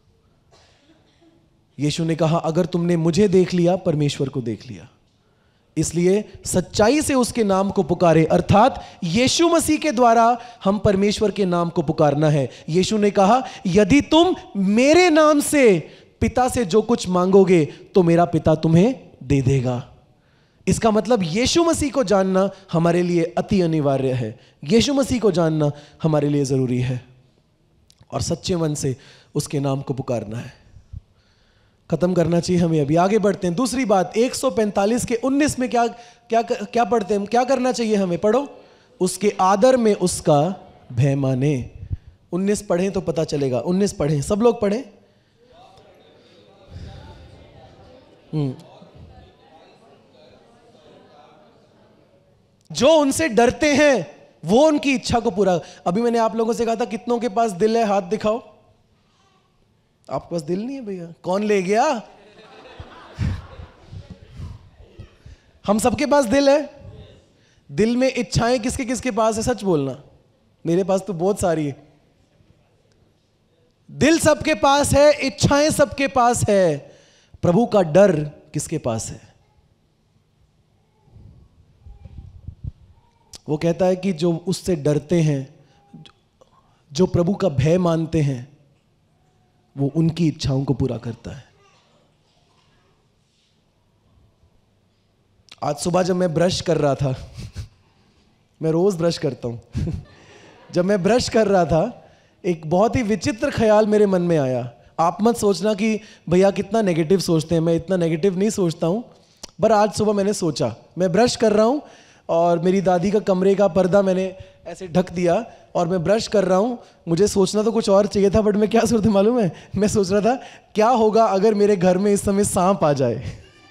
Speaker 1: यीशु ने कहा, अगर तुमने मुझे देख लिया, परमेश्वर को देख लिया। इसलिए सच्चाई से उसके नाम को पुकारे, अर्थात यीशु मसीह के द्वारा हम परमेश्वर के नाम को पुकारना है। यीशु ने कहा, यदि तुम मेरे नाम से पिता से जो कुछ मांगोगे तो मेरा पिता तुम्हें दे देगा। इसका मतलब यीशु मसीह को जानना हमारे लिए अति अनिवार्य है। यीशु मसीह को जानना हमारे लिए जरूरी है और सच्चे मन से उसके नाम को पुकारना है। खत्म करना चाहिए हमें, अभी आगे बढ़ते हैं। दूसरी बात, एक सौ पैंतालीस के उन्नीस में क्या क्या क्या पढ़ते हैं, क्या करना चाहिए हमें? पढ़ो, उसके आदर में उसका भय माने। उन्नीस पढ़ें तो पता चलेगा। उन्नीस पढ़ें, सब लोग पढ़ें। हम्म जो उनसे डरते हैं वो उनकी इच्छा को पूरा। अभी मैंने आप लोगों से कहा था कितनों के पास दिल है, हाथ दिखाओ। आपके पास दिल नहीं है भैया, कौन ले गया? हम सबके पास दिल है। दिल में इच्छाएं किसके किसके पास है? सच बोलना। मेरे पास तो बहुत सारी है। दिल सबके पास है, इच्छाएं सबके पास है, प्रभु का डर किसके पास है? वो कहता है कि जो उससे डरते हैं, जो प्रभु का भय मानते हैं, वो उनकी इच्छाओं को पूरा करता है। आज सुबह जब मैं ब्रश कर रहा था मैं रोज ब्रश करता हूं जब मैं ब्रश कर रहा था, एक बहुत ही विचित्र ख्याल मेरे मन में आया। आप मत सोचना कि भैया कितना नेगेटिव सोचते हैं, मैं इतना नेगेटिव नहीं सोचता हूं, पर आज सुबह मैंने सोचा, मैं ब्रश कर रहा हूं और मेरी दादी का कमरे का पर्दा मैंने ऐसे ढक दिया और मैं ब्रश कर रहा हूँ। मुझे सोचना तो कुछ और चाहिए था, बट मैं क्या सोच रहा था मालूम है? मैं सोच रहा था क्या होगा अगर मेरे घर में इस समय सांप आ जाए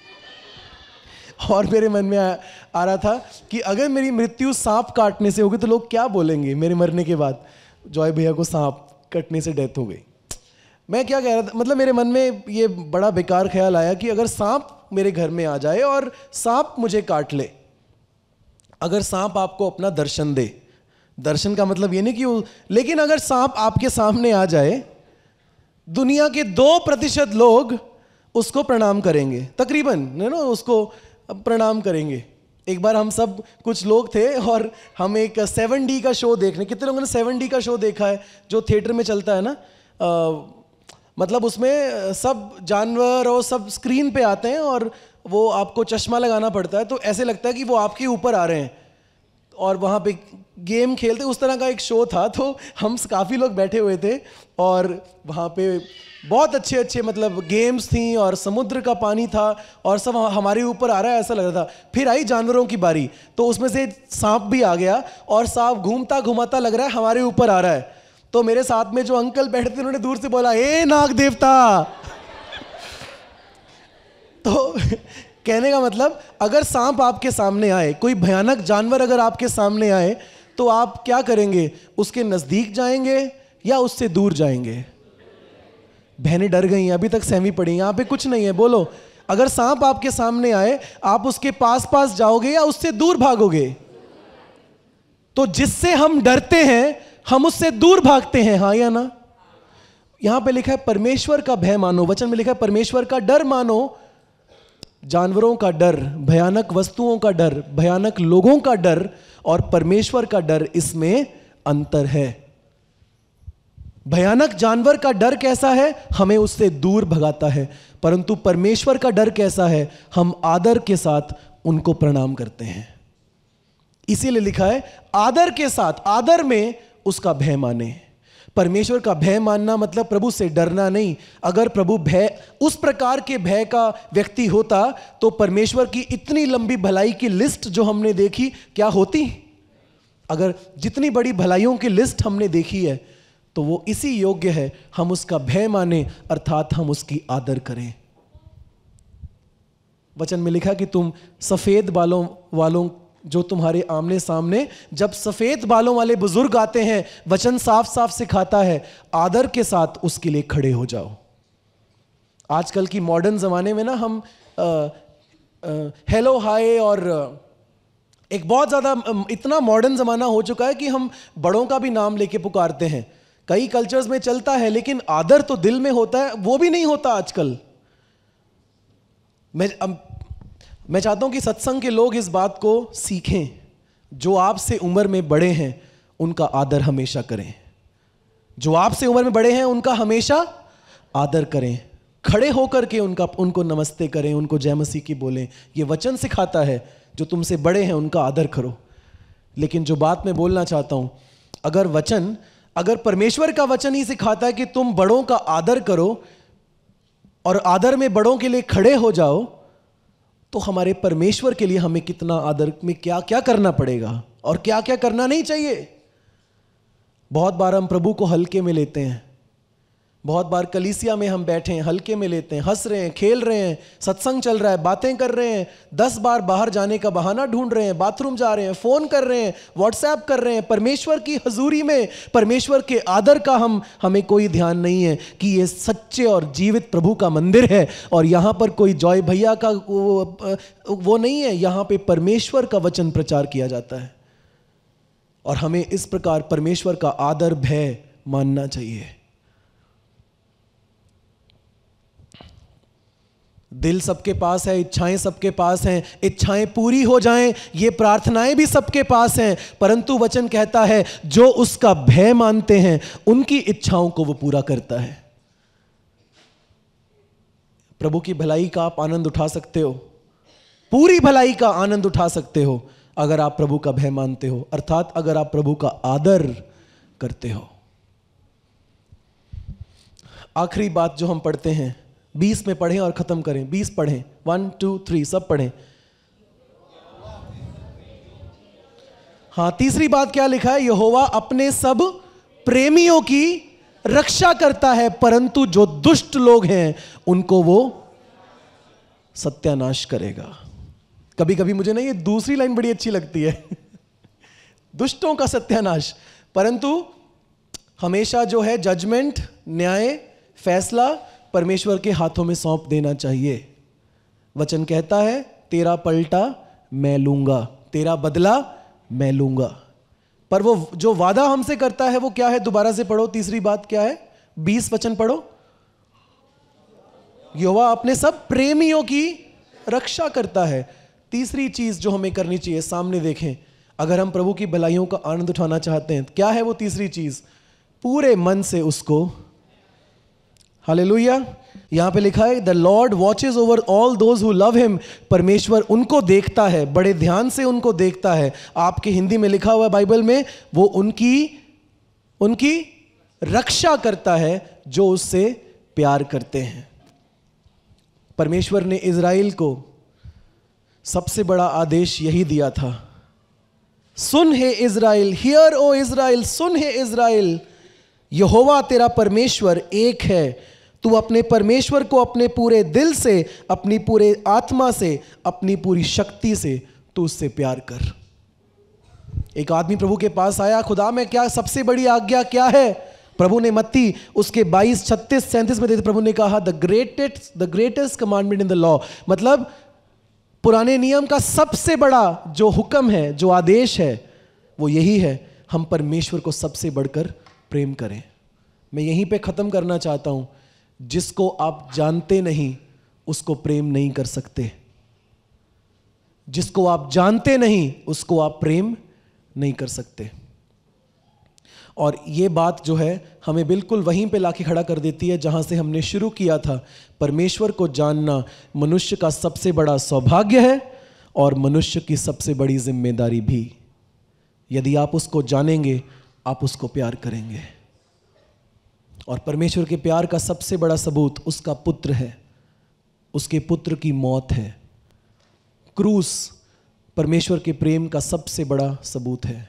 Speaker 1: और मेरे मन में आ, आ रहा था कि अगर मेरी मृत्यु सांप काटने से होगी तो लोग क्या बोलेंगे मेरे मरने के बाद, जॉय भैया को सांप कटने से डेथ हो गई। मैं क्या कह रहा था, मतलब मेरे मन में ये बड़ा बेकार ख्याल आया कि अगर सांप मेरे घर में आ जाए और सांप मुझे काट ले, अगर सांप आपको अपना दर्शन दे, दर्शन का मतलब ये नहीं कि वो, लेकिन अगर सांप आपके सामने आ जाए, दुनिया के दो प्रतिशत लोग उसको प्रणाम करेंगे, तकरीबन है ना, उसको प्रणाम करेंगे। एक बार हम सब कुछ लोग थे और हम एक सेवन डी का शो देखने, कितने लोगों ने सेवन डी का शो देखा है जो थिएटर में चलता है ना? आ, मतलब उसमें सब जानवर और सब स्क्रीन पे आते हैं और वो आपको चश्मा लगाना पड़ता है, तो ऐसे लगता है कि वो आपके ऊपर आ रहे हैं और वहाँ पे गेम खेलते, उस तरह का एक शो था। तो हम काफ़ी लोग बैठे हुए थे और वहाँ पे बहुत अच्छे अच्छे मतलब गेम्स थी और समुद्र का पानी था और सब हमारे ऊपर आ रहा है, ऐसा लग रहा था। फिर आई जानवरों की बारी, तो उसमें से सांप भी आ गया और सांप घूमता घुमाता लग रहा है हमारे ऊपर आ रहा है। तो मेरे साथ में जो अंकल बैठे थे उन्होंने दूर से बोला, ए नाग देवता तो कहने का मतलब, अगर सांप आपके सामने आए, कोई भयानक जानवर अगर आपके सामने आए, तो आप क्या करेंगे? उसके नजदीक जाएंगे या उससे दूर जाएंगे? बहनें डर गई, अभी तक सहमी पड़ी, यहां पे कुछ नहीं है, बोलो। अगर सांप आपके सामने आए, आप उसके पास पास जाओगे या उससे दूर भागोगे? तो जिससे हम डरते हैं हम उससे दूर भागते हैं, हाँ या ना? यहां पे लिखा है परमेश्वर का भय मानो, वचन में लिखा है परमेश्वर का डर मानो। जानवरों का डर, भयानक वस्तुओं का डर, भयानक लोगों का डर और परमेश्वर का डर, इसमें अंतर है। भयानक जानवर का डर कैसा है? हमें उससे दूर भगाता है, परंतु परमेश्वर का डर कैसा है? हम आदर के साथ उनको प्रणाम करते हैं। इसीलिए लिखा है आदर के साथ, आदर में उसका भय माने। परमेश्वर का भय मानना मतलब प्रभु से डरना नहीं। अगर प्रभु भय, उस प्रकार के भय का व्यक्ति होता तो परमेश्वर की इतनी लंबी भलाई की लिस्ट जो हमने देखी क्या होती? अगर जितनी बड़ी भलाइयों की लिस्ट हमने देखी है तो वो इसी योग्य है हम उसका भय माने, अर्थात हम उसकी आदर करें। वचन में लिखा कि तुम सफेद बालों वालों जो तुम्हारे आमने सामने, जब सफेद बालों वाले बुजुर्ग आते हैं, वचन साफ साफ सिखाता है आदर के साथ उसके लिए खड़े हो जाओ। आजकल की मॉडर्न जमाने में ना हम आ, आ, हेलो हाय और एक बहुत ज्यादा इतना मॉडर्न जमाना हो चुका है कि हम बड़ों का भी नाम लेके पुकारते हैं। कई कल्चर्स में चलता है, लेकिन आदर तो दिल में होता है, वो भी नहीं होता आजकल। मैं मैं चाहता हूं कि सत्संग के लोग इस बात को सीखें, जो आपसे उम्र में बड़े हैं उनका आदर हमेशा करें। जो आपसे उम्र में बड़े हैं उनका हमेशा आदर करें, खड़े होकर के उनका उनको नमस्ते करें, उनको जय मसीह की बोलें। ये वचन सिखाता है जो तुमसे बड़े हैं उनका आदर करो। लेकिन जो बात मैं बोलना चाहता हूं, अगर वचन अगर परमेश्वर का वचन ही सिखाता है कि तुम बड़ों का आदर करो और आदर में बड़ों के लिए खड़े हो जाओ, तो हमारे परमेश्वर के लिए हमें कितना आदर में क्या क्या करना पड़ेगा और क्या क्या करना नहीं चाहिए। बहुत बार हम प्रभु को हल्के में लेते हैं, बहुत बार कलीसिया में हम बैठे हैं हल्के में लेते हैं, हंस रहे हैं, खेल रहे हैं, सत्संग चल रहा है, बातें कर रहे हैं, दस बार बाहर जाने का बहाना ढूंढ रहे हैं, बाथरूम जा रहे हैं, फोन कर रहे हैं, व्हाट्सएप कर रहे हैं। परमेश्वर की हजूरी में, परमेश्वर के आदर का हम हमें कोई ध्यान नहीं है कि ये सच्चे और जीवित प्रभु का मंदिर है और यहाँ पर कोई जॉय भैया का वो, वो नहीं है। यहाँ पे परमेश्वर का वचन प्रचार किया जाता है और हमें इस प्रकार परमेश्वर का आदर भय मानना चाहिए। दिल सबके पास है, इच्छाएं सबके पास हैं, इच्छाएं पूरी हो जाएं ये प्रार्थनाएं भी सबके पास हैं, परंतु वचन कहता है जो उसका भय मानते हैं उनकी इच्छाओं को वो पूरा करता है। प्रभु की भलाई का आप आनंद उठा सकते हो, पूरी भलाई का आनंद उठा सकते हो अगर आप प्रभु का भय मानते हो, अर्थात अगर आप प्रभु का आदर करते हो। आखिरी बात जो हम पढ़ते हैं, बीस में पढ़ें और खत्म करें। बीस पढ़ें, वन टू थ्री सब पढ़ें। हाँ, तीसरी बात क्या लिखा है? यहोवा अपने सब प्रेमियों की रक्षा करता है, परंतु जो दुष्ट लोग हैं उनको वो सत्यानाश करेगा। कभी कभी मुझे ना ये दूसरी लाइन बड़ी अच्छी लगती है दुष्टों का सत्यानाश, परंतु हमेशा जो है जजमेंट, न्याय, फैसला परमेश्वर के हाथों में सौंप देना चाहिए। वचन कहता है तेरा पलटा मैं लूंगा, तेरा बदला मैं लूंगा। पर वो जो वादा हमसे करता है वो क्या है? दोबारा से पढ़ो, तीसरी बात क्या है? बीस वचन पढ़ो। यहोवा अपने सब प्रेमियों की रक्षा करता है। तीसरी चीज जो हमें करनी चाहिए, सामने देखें, अगर हम प्रभु की भलाइयों का आनंद उठाना चाहते हैं, क्या है वो तीसरी चीज? पूरे मन से उसको, हालेलुया। यहां पे लिखा है the Lord watches over all those who love him. परमेश्वर उनको देखता है, बड़े ध्यान से उनको देखता है। आपके हिंदी में लिखा हुआ है बाइबल में, वो उनकी उनकी रक्षा करता है जो उससे प्यार करते हैं। परमेश्वर ने इज़राइल को सबसे बड़ा आदेश यही दिया था, सुन हे इज़राइल, हियर ओ इज़राइल, सुन हे इज़राइल, यहोवा तेरा परमेश्वर एक है। तू अपने परमेश्वर को अपने पूरे दिल से, अपनी पूरे आत्मा से, अपनी पूरी शक्ति से तू उससे प्यार कर। एक आदमी प्रभु के पास आया, खुदा में क्या सबसे बड़ी आज्ञा क्या है? प्रभु ने मत्ती उसके बाईस छत्तीस सैंतीस में देते प्रभु ने कहा the greatest the greatest commandment in the law, मतलब पुराने नियम का सबसे बड़ा जो हुक्म है, जो आदेश है, वो यही है, हम परमेश्वर को सबसे बढ़कर प्रेम करें। मैं यहीं पे खत्म करना चाहता हूं। जिसको आप जानते नहीं उसको प्रेम नहीं कर सकते, जिसको आप जानते नहीं उसको आप प्रेम नहीं कर सकते। और ये बात जो है हमें बिल्कुल वहीं पे लाके खड़ा कर देती है जहां से हमने शुरू किया था। परमेश्वर को जानना मनुष्य का सबसे बड़ा सौभाग्य है और मनुष्य की सबसे बड़ी जिम्मेदारी भी। यदि आप उसको जानेंगे आप उसको प्यार करेंगे। और परमेश्वर के प्यार का सबसे बड़ा सबूत उसका पुत्र है, उसके पुत्र की मौत है। क्रूस परमेश्वर के प्रेम का सबसे बड़ा सबूत है।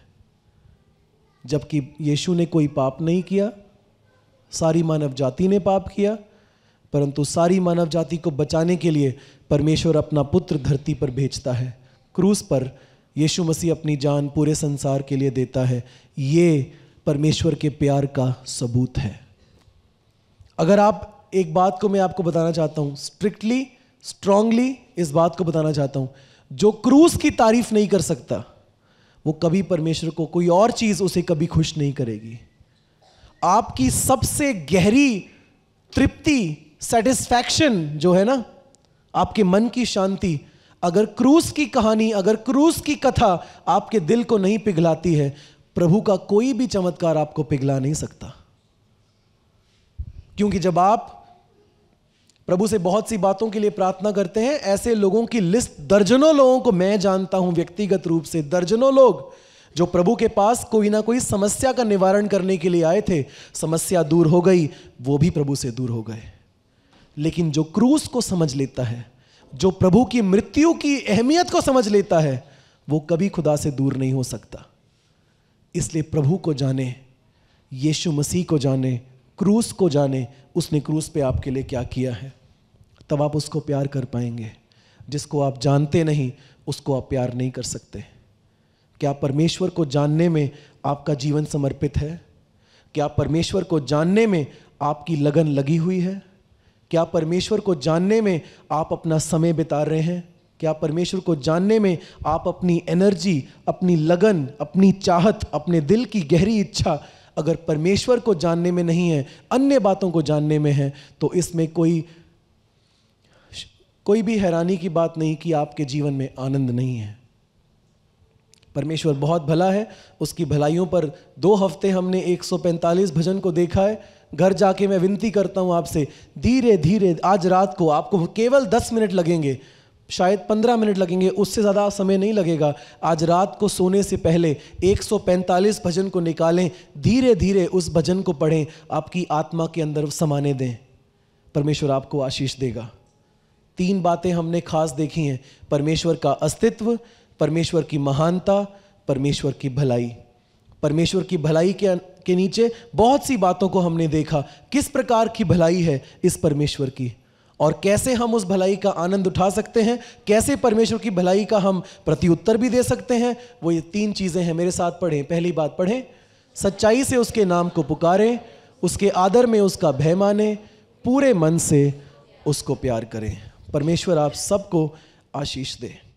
Speaker 1: जबकि यीशु ने कोई पाप नहीं किया, सारी मानव जाति ने पाप किया, परंतु सारी मानव जाति को बचाने के लिए परमेश्वर अपना पुत्र धरती पर भेजता है। क्रूस पर यीशु मसीह अपनी जान पूरे संसार के लिए देता है। ये परमेश्वर के प्यार का सबूत है। अगर आप, एक बात को मैं आपको बताना चाहता हूं, स्ट्रिक्टली स्ट्रांगली इस बात को बताना चाहता हूं, जो क्रूस की तारीफ नहीं कर सकता वो कभी परमेश्वर को, कोई और चीज उसे कभी खुश नहीं करेगी। आपकी सबसे गहरी तृप्ति, सेटिस्फैक्शन जो है ना, आपके मन की शांति, अगर क्रूस की कहानी, अगर क्रूस की कथा आपके दिल को नहीं पिघलाती है, प्रभु का कोई भी चमत्कार आपको पिघला नहीं सकता। क्योंकि जब आप प्रभु से बहुत सी बातों के लिए प्रार्थना करते हैं, ऐसे लोगों की लिस्ट, दर्जनों लोगों को मैं जानता हूं व्यक्तिगत रूप से, दर्जनों लोग जो प्रभु के पास कोई ना कोई समस्या का निवारण करने के लिए आए थे, समस्या दूर हो गई, वो भी प्रभु से दूर हो गए। लेकिन जो क्रूस को समझ लेता है, जो प्रभु की मृत्यु की अहमियत को समझ लेता है, वो कभी खुदा से दूर नहीं हो सकता। इसलिए प्रभु को जाने, यीशु मसीह को जाने, क्रूस को जाने, उसने क्रूस पे आपके लिए क्या किया है, तब आप उसको प्यार कर पाएंगे। जिसको आप जानते नहीं, उसको आप प्यार नहीं कर सकते। क्या परमेश्वर को जानने में आपका जीवन समर्पित है? क्या परमेश्वर को जानने में आपकी लगन लगी हुई है? क्या परमेश्वर को जानने में आप अपना समय बिता रहे हैं? क्या परमेश्वर को जानने में आप अपनी एनर्जी, अपनी लगन, अपनी चाहत, अपने दिल की गहरी इच्छा अगर परमेश्वर को जानने में नहीं है, अन्य बातों को जानने में है, तो इसमें कोई कोई भी हैरानी की बात नहीं कि आपके जीवन में आनंद नहीं है। परमेश्वर बहुत भला है, उसकी भलाइयों पर दो हफ्ते हमने एक सौ पैंतालीस भजन को देखा है। घर जाके मैं विनती करता हूं आपसे, धीरे धीरे आज रात को आपको केवल दस मिनट लगेंगे, शायद पंद्रह मिनट लगेंगे, उससे ज़्यादा समय नहीं लगेगा। आज रात को सोने से पहले एक सौ पैंतालीस भजन को निकालें, धीरे धीरे उस भजन को पढ़ें, आपकी आत्मा के अंदर समाने दें, परमेश्वर आपको आशीष देगा। तीन बातें हमने खास देखी हैं, परमेश्वर का अस्तित्व, परमेश्वर की महानता, परमेश्वर की भलाई। परमेश्वर की भलाई के के नीचे बहुत सी बातों को हमने देखा, किस प्रकार की भलाई है इस परमेश्वर की, और कैसे हम उस भलाई का आनंद उठा सकते हैं, कैसे परमेश्वर की भलाई का हम प्रत्युत्तर भी दे सकते हैं। वो ये तीन चीज़ें हैं, मेरे साथ पढ़ें। पहली बात पढ़ें, सच्चाई से उसके नाम को पुकारें, उसके आदर में उसका भय माने, पूरे मन से उसको प्यार करें। परमेश्वर आप सबको आशीष दे।